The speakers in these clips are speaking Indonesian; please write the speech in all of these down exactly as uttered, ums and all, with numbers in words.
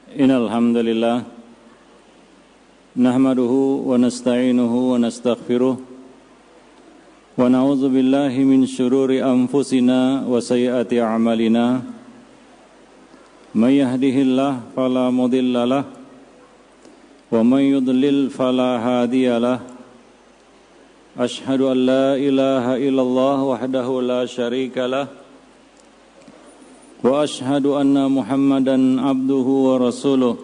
Innal hamdalillah nahmaduhu wa nasta'inuhu wa nastaghfiruh wa na'udzu billahi min syururi anfusina wa sayyiati a'malina may yahdihillahu fala mudhillalah wa may yudlil fala hadiyalah. Ashhadu an la ilaha illallah wahdahu la syarikalah wa ashhadu anna Muhammadan abduhu wa rasuluh.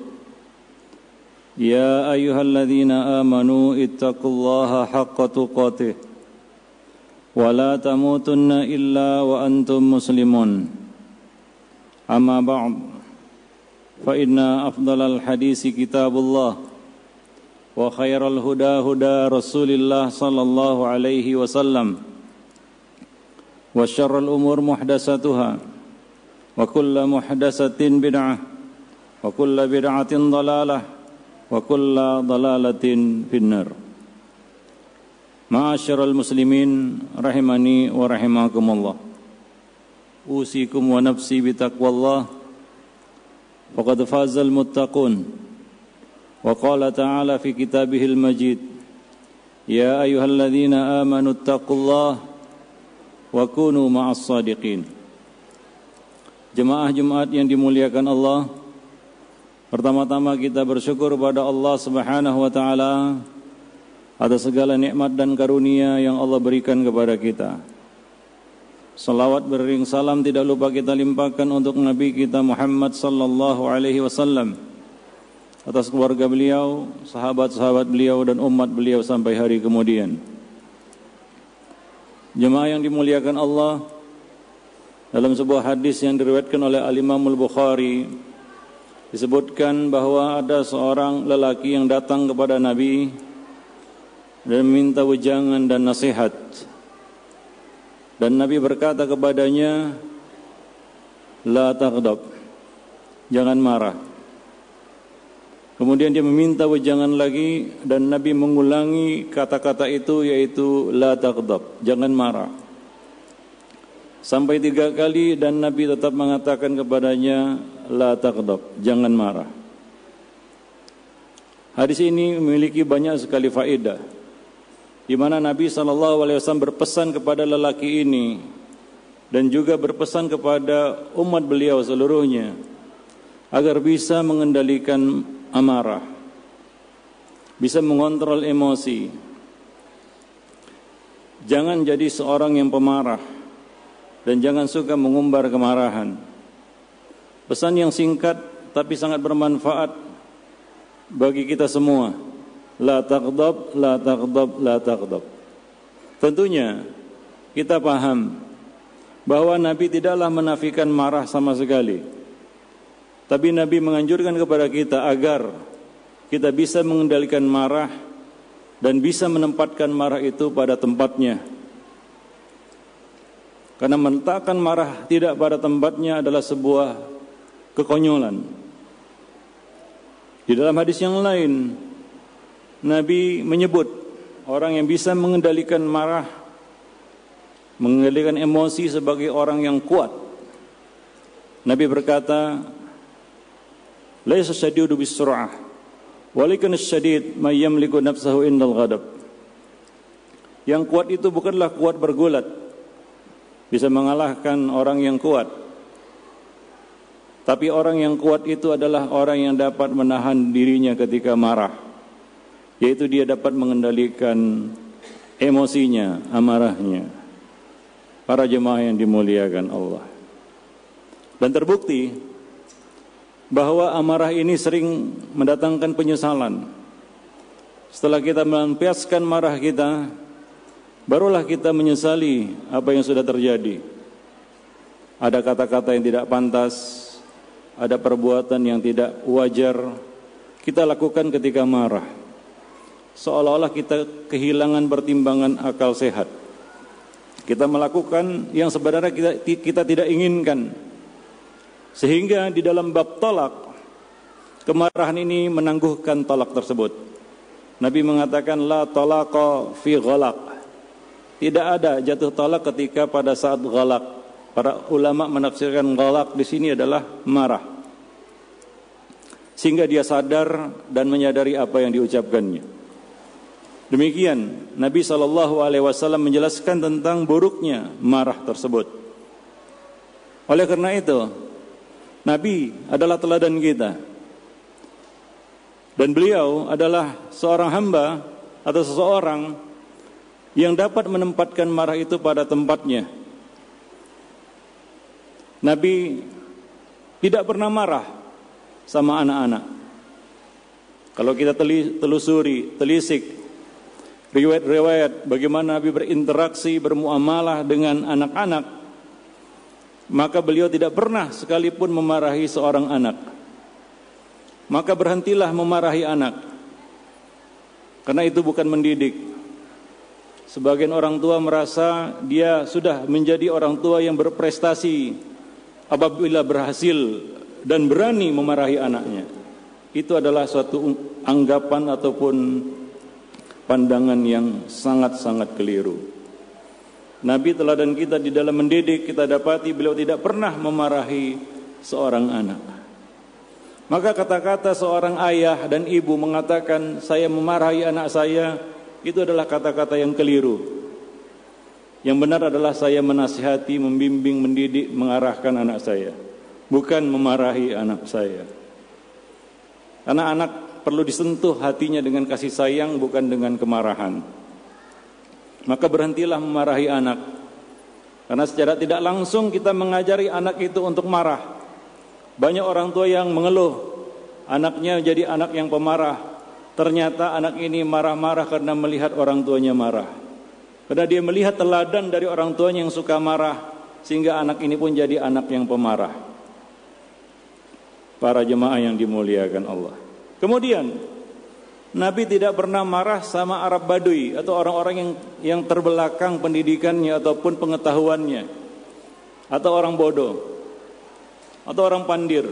Ya ayyuhalladzina amanu ittaqullaha haqqa tuqatih wa la tamutunna illa wa antum muslimun. Amma ba'd, fa inna afdalal hadisi kitabullah wa khairal huda huda Rasulillah sallallahu alaihi wasallam wa syarrul umur muhdatsatuha wa kullu muhdatsatin bid'ah wa kullu bid'atin dhalalah wa kullu dhalalatin finnar. Ma'asyiral muslimin rahimani wa rahimakumullah. Usikum wa nafsi bitaqwallah faqad fazal muttaqun. Wa qala ta'ala fi kitabihil majid, ya ayyuhalladzina amanu ittaqullaha wa kunu ma'as shadiqin. Jemaah Jumat yang dimuliakan Allah, pertama-tama kita bersyukur pada Allah Subhanahu wa taala atas segala nikmat dan karunia yang Allah berikan kepada kita. Salawat beriring salam tidak lupa kita limpahkan untuk Nabi kita Muhammad sallallahu alaihi wasallam, atas keluarga beliau, sahabat-sahabat beliau dan umat beliau sampai hari kemudian. Jemaah yang dimuliakan Allah, dalam sebuah hadis yang diriwayatkan oleh Al-Imam Al-Bukhari disebutkan bahwa ada seorang lelaki yang datang kepada Nabi dan meminta wejangan dan nasihat. Dan Nabi berkata kepadanya, la taghdab, jangan marah. Kemudian dia meminta wejangan lagi dan Nabi mengulangi kata-kata itu, yaitu la taghdab, jangan marah. Sampai tiga kali dan Nabi tetap mengatakan kepadanya la taghdab, jangan marah. Hadis ini memiliki banyak sekali faedah, di mana Nabi shallallahu alaihi wasallam berpesan kepada lelaki ini dan juga berpesan kepada umat beliau seluruhnya agar bisa mengendalikan amarah, bisa mengontrol emosi. Jangan jadi seorang yang pemarah dan jangan suka mengumbar kemarahan. Pesan yang singkat tapi sangat bermanfaat bagi kita semua. La taghdab, la taghdab, la taghdab. Tentunya kita paham bahwa Nabi tidaklah menafikan marah sama sekali. Tapi Nabi menganjurkan kepada kita agar kita bisa mengendalikan marah dan bisa menempatkan marah itu pada tempatnya. Karena meletakkan marah tidak pada tempatnya adalah sebuah kekonyolan. Di dalam hadis yang lain, Nabi menyebut orang yang bisa mengendalikan marah, mengendalikan emosi sebagai orang yang kuat. Nabi berkata, laisa syadidu bisur'ah walakin asyadid may yamliku nafsahu indal ghadab. Yang kuat itu bukanlah kuat bergulat, bisa mengalahkan orang yang kuat. Tapi orang yang kuat itu adalah orang yang dapat menahan dirinya ketika marah, yaitu dia dapat mengendalikan emosinya, amarahnya. Para jemaah yang dimuliakan Allah, dan terbukti bahwa amarah ini sering mendatangkan penyesalan. Setelah kita melampiaskan marah kita, barulah kita menyesali apa yang sudah terjadi. Ada kata-kata yang tidak pantas, ada perbuatan yang tidak wajar kita lakukan ketika marah. Seolah-olah kita kehilangan pertimbangan akal sehat. Kita melakukan yang sebenarnya kita, kita tidak inginkan. Sehingga di dalam bab talak, kemarahan ini menangguhkan talak tersebut. Nabi mengatakan la talaqa fi ghalaq. Tidak ada jatuh talak ketika pada saat ghalaq. Para ulama menafsirkan ghalaq di sini adalah marah. sehingga dia sadar dan menyadari apa yang diucapkannya. Demikian Nabi shallallahu alaihi wasallam menjelaskan tentang buruknya marah tersebut. Oleh karena itu, Nabi adalah teladan kita. Dan beliau adalah seorang hamba atau seseorang yang dapat menempatkan marah itu pada tempatnya. Nabi tidak pernah marah sama anak-anak. Kalau kita telusuri, telisik riwayat-riwayat bagaimana Nabi berinteraksi, bermuamalah dengan anak-anak, maka beliau tidak pernah sekalipun memarahi seorang anak. Maka berhentilah memarahi anak, karena itu bukan mendidik. Sebagian orang tua merasa dia sudah menjadi orang tua yang berprestasi apabila berhasil dan berani memarahi anaknya. Itu adalah suatu anggapan ataupun pandangan yang sangat-sangat keliru. Nabi teladan kita di dalam mendidik, kita dapati beliau tidak pernah memarahi seorang anak. Maka kata-kata seorang ayah dan ibu mengatakan saya memarahi anak saya, itu adalah kata-kata yang keliru. Yang benar adalah saya menasihati, membimbing, mendidik, mengarahkan anak saya, bukan memarahi anak saya. Karena anak perlu disentuh hatinya dengan kasih sayang, bukan dengan kemarahan. Maka berhentilah memarahi anak, karena secara tidak langsung kita mengajari anak itu untuk marah. Banyak orang tua yang mengeluh anaknya jadi anak yang pemarah. Ternyata anak ini marah-marah karena melihat orang tuanya marah. Karena dia melihat teladan dari orang tuanya yang suka marah, sehingga anak ini pun jadi anak yang pemarah. Para jemaah yang dimuliakan Allah. Kemudian Nabi tidak pernah marah sama Arab Badui atau orang-orang yang yang terbelakang pendidikannya ataupun pengetahuannya, atau orang bodoh, atau orang pandir.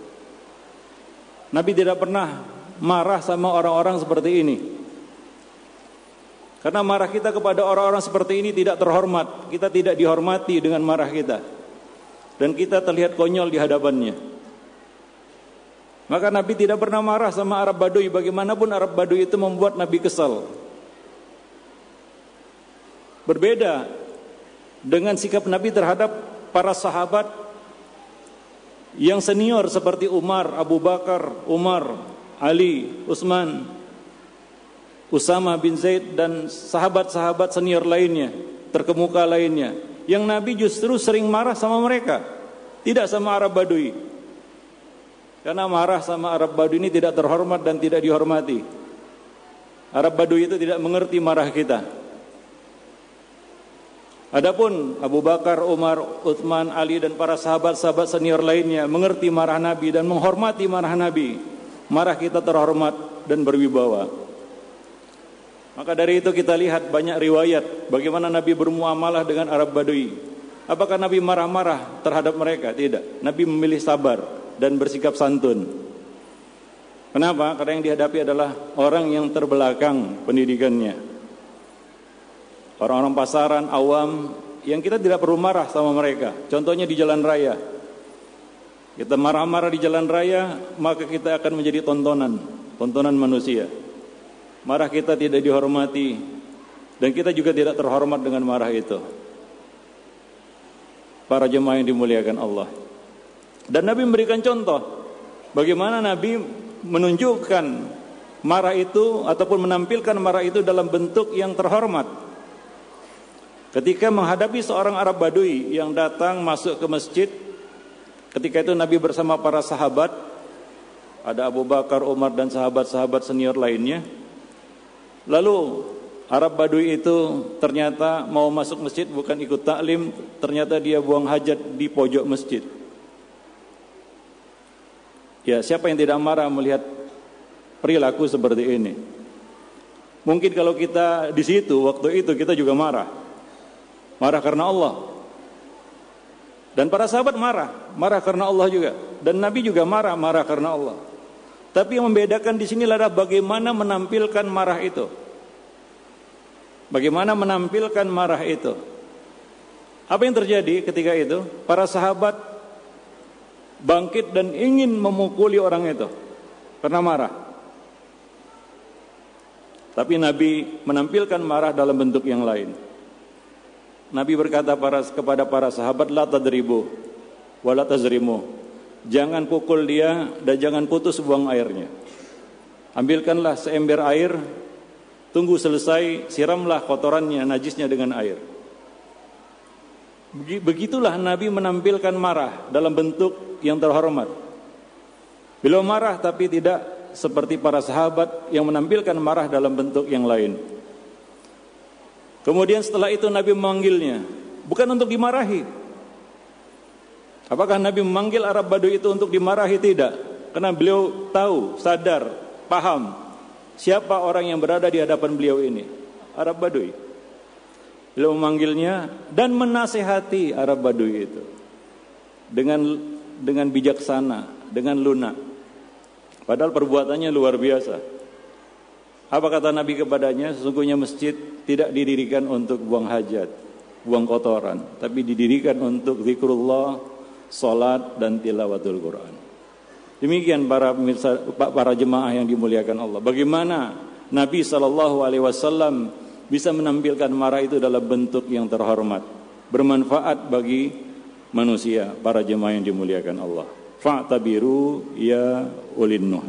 Nabi tidak pernah marah sama orang-orang seperti ini. Karena marah kita kepada orang-orang seperti ini tidak terhormat. Kita tidak dihormati dengan marah kita. Dan kita terlihat konyol di hadapannya. Maka Nabi tidak pernah marah sama Arab Badui. Bagaimanapun Arab Badui itu membuat Nabi kesal. Berbeda dengan sikap Nabi terhadap para sahabat yang senior seperti Umar, Abu Bakar, Umar, Ali, Utsman, Usama bin Zaid dan sahabat-sahabat senior lainnya, terkemuka lainnya, yang Nabi justru sering marah sama mereka, tidak sama Arab Badui. Karena marah sama Arab Badui ini tidak terhormat dan tidak dihormati. Arab Badui itu tidak mengerti marah kita. Adapun Abu Bakar, Umar, Utsman, Ali dan para sahabat-sahabat senior lainnya mengerti marah Nabi dan menghormati marah Nabi. Marah kita terhormat dan berwibawa. Maka dari itu kita lihat banyak riwayat bagaimana Nabi bermuamalah dengan Arab Badui. Apakah Nabi marah-marah terhadap mereka? Tidak. Nabi memilih sabar dan bersikap santun. Kenapa? Karena yang dihadapi adalah orang yang terbelakang pendidikannya. Orang-orang pasaran, awam, yang kita tidak perlu marah sama mereka. Contohnya di jalan raya. Kita marah-marah di jalan raya, maka kita akan menjadi tontonan, tontonan manusia. Marah kita tidak dihormati, dan kita juga tidak terhormat dengan marah itu. Para jemaah yang dimuliakan Allah. Dan Nabi memberikan contoh, bagaimana Nabi menunjukkan marah itu, ataupun menampilkan marah itu dalam bentuk yang terhormat. Ketika menghadapi seorang Arab Badui yang datang masuk ke masjid, ketika itu Nabi bersama para sahabat, ada Abu Bakar, Umar dan sahabat-sahabat senior lainnya. Lalu Arab Badui itu ternyata mau masuk masjid bukan ikut taklim, ternyata dia buang hajat di pojok masjid. Ya, siapa yang tidak marah melihat perilaku seperti ini? Mungkin kalau kita di situ waktu itu kita juga marah. Marah karena Allah. Dan para sahabat marah, marah karena Allah juga. Dan Nabi juga marah, marah karena Allah. Tapi yang membedakan di sini adalah bagaimana menampilkan marah itu. Bagaimana menampilkan marah itu. Apa yang terjadi ketika itu? Para sahabat bangkit dan ingin memukuli orang itu. pernah marah. Tapi Nabi menampilkan marah dalam bentuk yang lain. Nabi berkata para, kepada para sahabat, la tadribu wa la tazrimu. Jangan pukul dia dan jangan putus buang airnya. Ambilkanlah seember air, tunggu selesai, siramlah kotorannya, najisnya dengan air. Begitulah Nabi menampilkan marah dalam bentuk yang terhormat. Beliau marah tapi tidak seperti para sahabat yang menampilkan marah dalam bentuk yang lain. Kemudian setelah itu Nabi memanggilnya, bukan untuk dimarahi. Apakah Nabi memanggil Arab Badui itu untuk dimarahi? Tidak. Karena beliau tahu, sadar, paham siapa orang yang berada di hadapan beliau ini, Arab Badui. Beliau memanggilnya dan menasehati Arab Badui itu dengan dengan bijaksana, dengan lunak. Padahal perbuatannya luar biasa. Apa kata Nabi kepadanya? Sesungguhnya masjid tidak didirikan untuk buang hajat, buang kotoran, tapi didirikan untuk zikrullah, salat dan tilawatul Quran. Demikian para pemirsa, para jemaah yang dimuliakan Allah. Bagaimana Nabi sallallahu alaihi wasallam bisa menampilkan marah itu dalam bentuk yang terhormat, bermanfaat bagi manusia, para jemaah yang dimuliakan Allah. Fa'tabiru ya ulin nuh.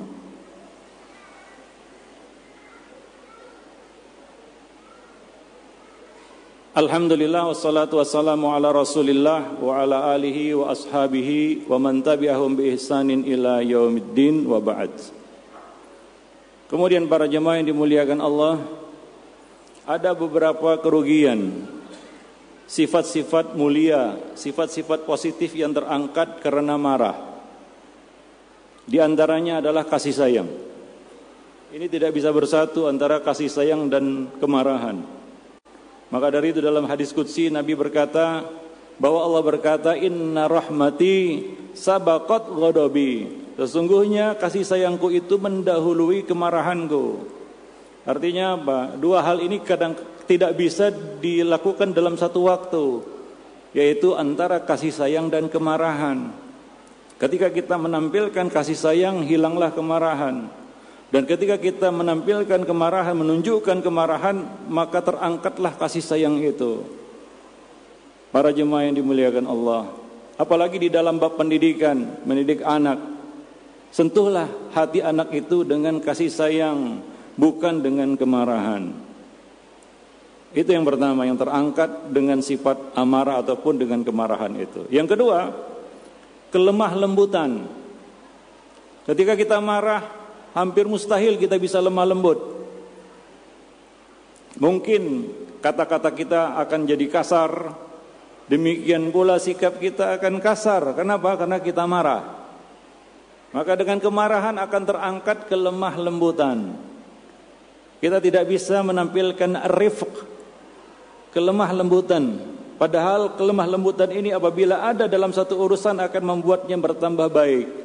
Alhamdulillah wassalatu wassalamu ala Rasulillah wa ala alihi wa ashabihi wa man tabi'ahum bi ihsanin ila yaumiddin wa ba'd. Kemudian para jemaah yang dimuliakan Allah, ada beberapa kerugian, sifat-sifat mulia, sifat-sifat positif yang terangkat karena marah. Di antaranya adalah kasih sayang. Ini tidak bisa bersatu antara kasih sayang dan kemarahan. Maka dari itu dalam hadis qudsi Nabi berkata bahwa Allah berkata, inna rahmati sabaqat ghadabi. Sesungguhnya kasih sayangku itu mendahului kemarahanku. Artinya apa? Dua hal ini kadang tidak bisa dilakukan dalam satu waktu, yaitu antara kasih sayang dan kemarahan. Ketika kita menampilkan kasih sayang, hilanglah kemarahan. Dan ketika kita menampilkan kemarahan, menunjukkan kemarahan, maka terangkatlah kasih sayang itu. Para jemaah yang dimuliakan Allah, apalagi di dalam bab pendidikan, mendidik anak, sentuhlah hati anak itu dengan kasih sayang, bukan dengan kemarahan. Itu yang pertama, yang terangkat dengan sifat amarah ataupun dengan kemarahan itu. Yang kedua, kelemah lembutan. Ketika kita marah, hampir mustahil kita bisa lemah lembut. Mungkin kata-kata kita akan jadi kasar, demikian pula sikap kita akan kasar. Kenapa? Karena kita marah. Maka dengan kemarahan akan terangkat kelemah lembutan. Kita tidak bisa menampilkan rifq, kelemah lembutan. Padahal kelemah lembutan ini apabila ada dalam satu urusan akan membuatnya bertambah baik.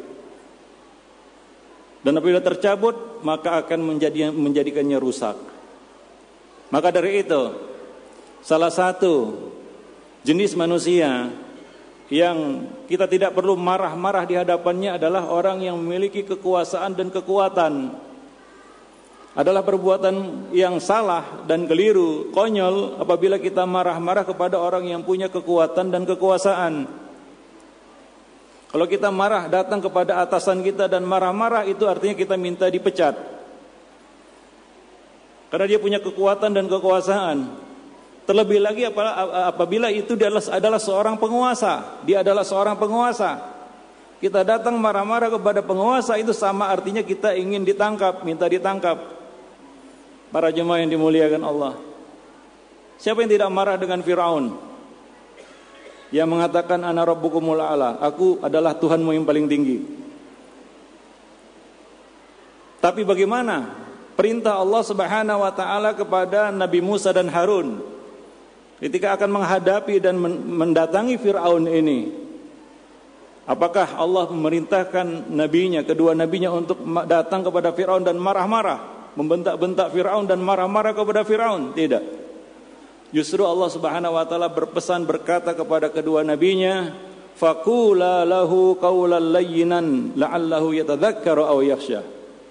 Dan apabila tercabut, maka akan menjadi, menjadikannya rusak. Maka dari itu, salah satu jenis manusia yang kita tidak perlu marah-marah di hadapannya adalah orang yang memiliki kekuasaan dan kekuatan. Adalah perbuatan yang salah dan keliru, konyol apabila kita marah-marah kepada orang yang punya kekuatan dan kekuasaan. Kalau kita marah datang kepada atasan kita dan marah-marah, itu artinya kita minta dipecat. Karena dia punya kekuatan dan kekuasaan. Terlebih lagi apabila itu adalah seorang penguasa. Dia adalah seorang penguasa. Kita datang marah-marah kepada penguasa, itu sama artinya kita ingin ditangkap, minta ditangkap. Para jemaah yang dimuliakan Allah, siapa yang tidak marah dengan Fir'aun yang mengatakan ana rabbukumul a'la, aku adalah Tuhanmu yang paling tinggi? Tapi bagaimana perintah Allah Subhanahu wa taala kepada Nabi Musa dan Harun ketika akan menghadapi dan mendatangi Fir'aun ini? Apakah Allah memerintahkan nabinya, kedua nabinya untuk datang kepada Fir'aun dan marah-marah, membentak-bentak Fir'aun dan marah-marah kepada Fir'aun? Tidak. Justru Allah Subhanahu wa taala berpesan, berkata kepada kedua nabinya, faqula lahu qawlan layyinan la'allahu yatadhakkaru aw yakhsha.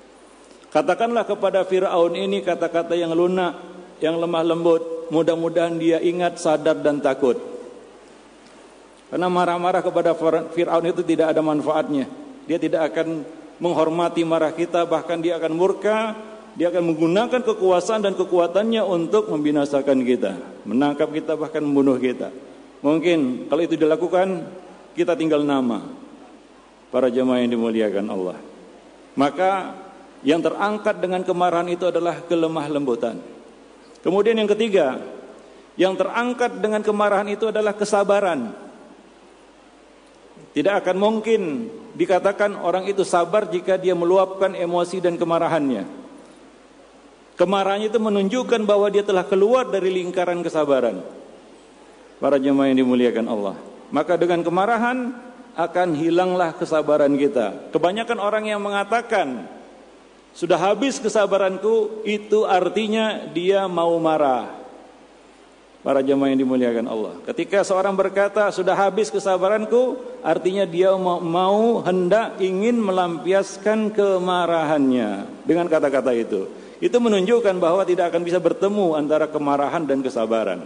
Katakanlah kepada Fir'aun ini kata-kata yang lunak, yang lemah lembut. Mudah-mudahan dia ingat, sadar dan takut. Karena marah-marah kepada Fir'aun itu tidak ada manfaatnya. Dia tidak akan menghormati marah kita, bahkan dia akan murka. Dia akan menggunakan kekuasaan dan kekuatannya untuk membinasakan kita, menangkap kita, bahkan membunuh kita. Mungkin kalau itu dilakukan, kita tinggal nama. Para jemaah yang dimuliakan Allah. Maka yang terangkat dengan kemarahan itu adalah kelemah lembutan. Kemudian yang ketiga, yang terangkat dengan kemarahan itu adalah kesabaran. Tidak akan mungkin dikatakan orang itu sabar jika dia meluapkan emosi dan kemarahannya. Kemarahannya itu menunjukkan bahwa dia telah keluar dari lingkaran kesabaran. Para jemaah yang dimuliakan Allah. Maka dengan kemarahan akan hilanglah kesabaran kita. Kebanyakan orang yang mengatakan sudah habis kesabaranku, itu artinya dia mau marah. Para jemaah yang dimuliakan Allah. Ketika seorang berkata sudah habis kesabaranku, artinya dia mau, mau hendak ingin melampiaskan kemarahannya dengan kata-kata itu. Itu menunjukkan bahwa tidak akan bisa bertemu antara kemarahan dan kesabaran.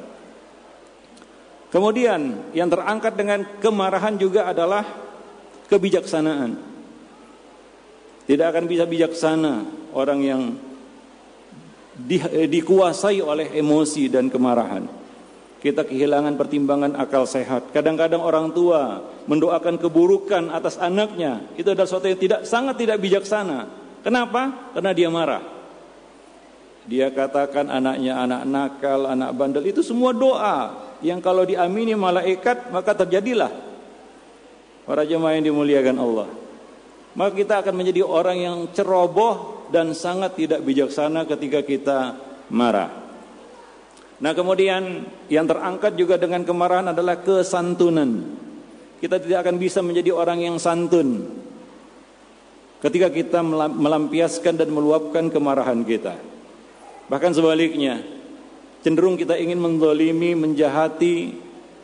Kemudian yang terangkat dengan kemarahan juga adalah kebijaksanaan. Tidak akan bisa bijaksana orang yang di, dikuasai oleh emosi dan kemarahan. Kita kehilangan pertimbangan akal sehat. Kadang-kadang orang tua mendoakan keburukan atas anaknya. Itu adalah sesuatu yang tidak, sangat tidak bijaksana. Kenapa? Karena dia marah. Dia katakan anaknya anak nakal, anak bandel, itu semua doa yang kalau diamini malaikat maka terjadilah. Para jemaah yang dimuliakan Allah. Maka kita akan menjadi orang yang ceroboh dan sangat tidak bijaksana ketika kita marah. Nah, kemudian yang terangkat juga dengan kemarahan adalah kesantunan. Kita tidak akan bisa menjadi orang yang santun ketika kita melampiaskan dan meluapkan kemarahan kita. Bahkan sebaliknya, cenderung kita ingin menzalimi, menjahati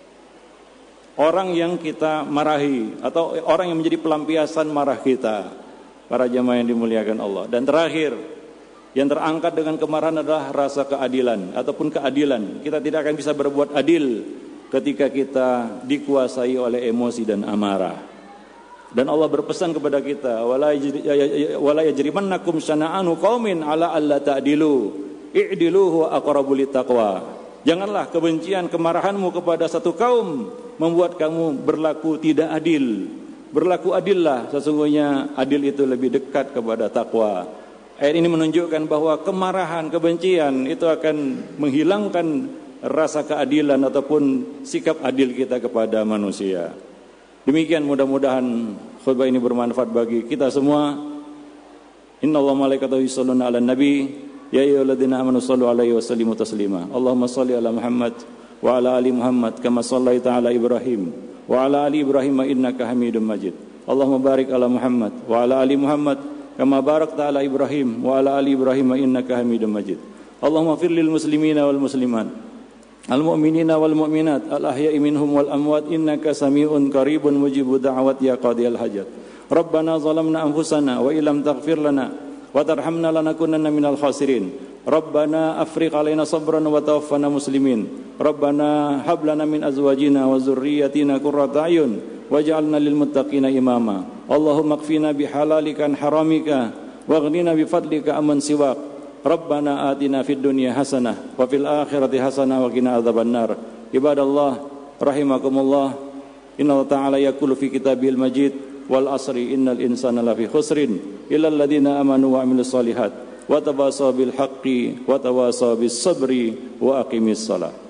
orang yang kita marahi atau orang yang menjadi pelampiasan marah kita. Para jemaah yang dimuliakan Allah. Dan terakhir, yang terangkat dengan kemarahan adalah rasa keadilan ataupun keadilan. Kita tidak akan bisa berbuat adil ketika kita dikuasai oleh emosi dan amarah. Dan Allah berpesan kepada kita, wala yajrimannakum syana'anu qaumin ala alla ta'dilu i'dilu huwa aqrabu littaqwa. Janganlah kebencian, kemarahanmu kepada satu kaum membuat kamu berlaku tidak adil. Berlaku adillah, sesungguhnya adil itu lebih dekat kepada takwa. Ayat ini menunjukkan bahwa kemarahan, kebencian itu akan menghilangkan rasa keadilan ataupun sikap adil kita kepada manusia. Demikian, mudah-mudahan khutbah ini bermanfaat bagi kita semua. Innallaha malaikatahu yusholluna 'alan nabi ya ayyuhalladzina amanu shallu 'alaihi wa sallimu taslima. Allahumma shalli 'ala Muhammad wa 'ala ali Muhammad kama shallaita 'ala Ibrahim wa 'ala ali Ibrahim innaka Hamidum Majid. Allahumma barik 'ala Muhammad wa 'ala ali Muhammad kama barakta 'ala Ibrahim wa 'ala ali Ibrahim innaka Hamidum Majid. Allahumma fir lil muslimina wal muslimat al-mu'minina wal mu'minat al-ahya'i minhum wal amwat innaka sami'un qaribun mujibud da'awat ya qadiyal hajat. Rabbana zalamna anfusana wa illam taghfir lana wa tarhamna lanakunanna minal khasirin. Rabbana afriq alaina sabran wa tawaffana muslimin. Rabbana hab lana min azwajina wa dzurriyyatina qurrata a'yun waj'alna lil muttaqina imama. Allahumma qfina bihalalika an haramika waghnina bifadlika amman siwak. Rabbana atina fid dunya hasanah wa fil akhirati hasanah wa qina adzabannar. Ibadallah rahimakumullah. Inna ta'ala yaqulu fi kitabil majid wal asri innal insana lafi khusrin illal ladzina amanu wa amilus solihat wa tawasaw bil haqqi wa tawasaw bis sabri wa aqimis shalah.